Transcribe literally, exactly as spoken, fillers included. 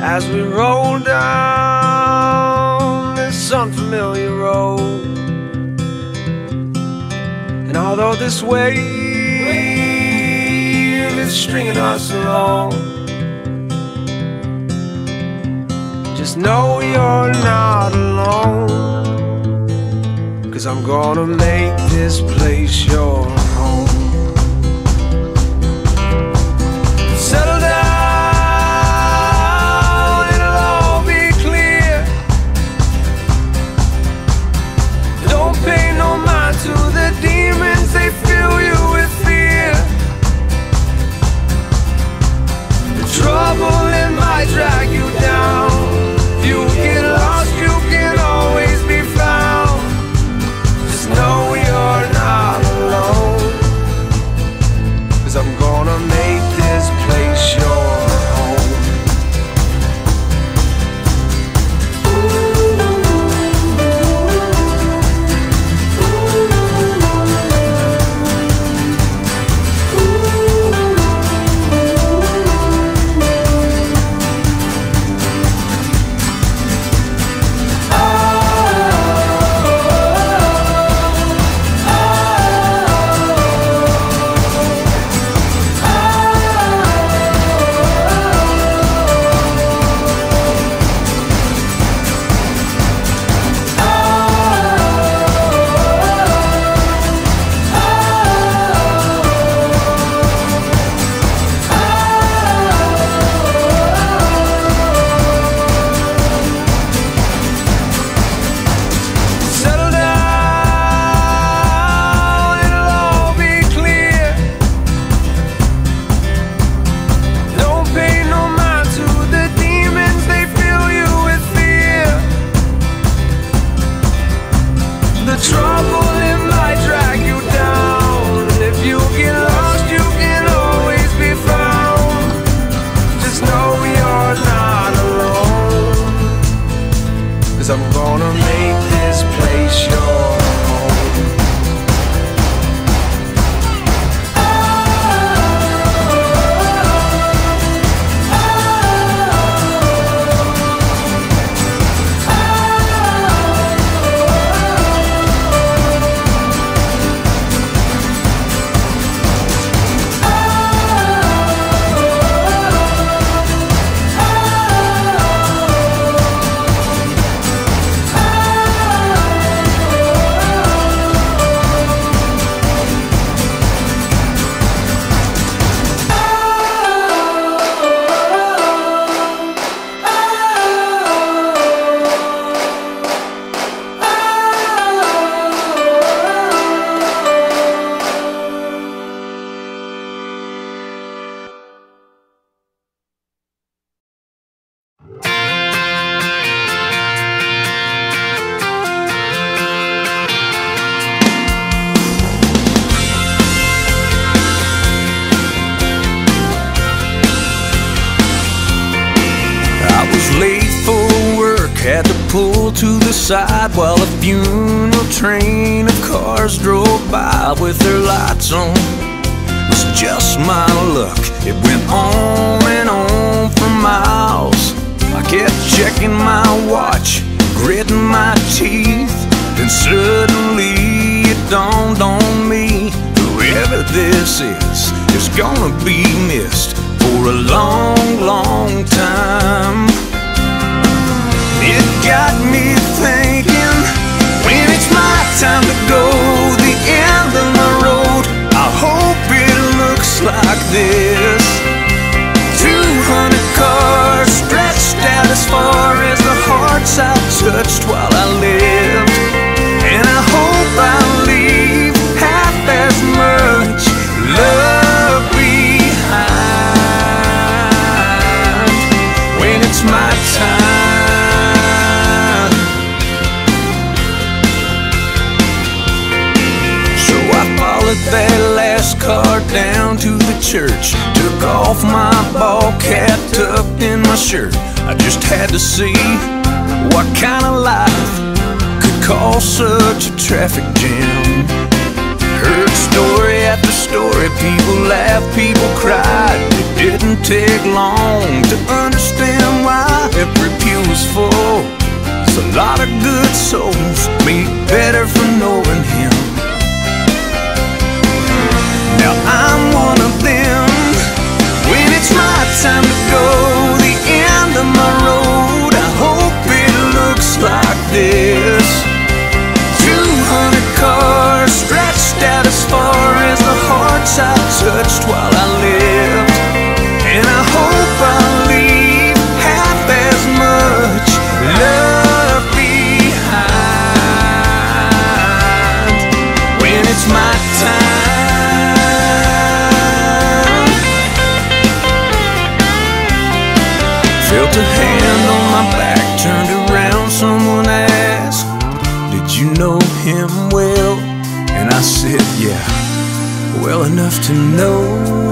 as we roll down this unfamiliar road. And although this wave is stringing us along, just know you're not alone, 'cause I'm gonna make this place your home. Settle down, it'll all be clear. Don't pay no mind to the demons, they fill you with fear. The trouble, it might drag you down. If you get lost, you can always be found. Just know you're not alone, 'cause I'm gonna make this place your home. I'm gonna make this place your home. Had to pull to the side while a funeral train of cars drove by with their lights on. It was just my luck, it went on and on for miles. I kept checking my watch, gritting my teeth. Then suddenly it dawned on me, whoever this is, is gonna be missed for a long, long time. It got me thinking, when it's my time to go, the end of my road, I hope it looks like this. Two hundred cars stretched out as far as the hearts I touched while I lived. And I hope I leave half as much love behind when it's my time. That last car down to the church, took off my ball cap tucked in my shirt. I just had to see what kind of life could cause such a traffic jam. Heard story after story, people laughed, people cried. It didn't take long to understand why lot of good souls made better for knowing him. Now I'm one of them. When it's my time to go, the end of my road, I hope it looks like this. Two hundred cars stretched out as far as the hearts I touched while I lived. And I hope I'll leave half as much love behind when it's my time. Felt a hand on my back, turned around, someone asked, "Did you know him well?" And I said, "Yeah, well enough to know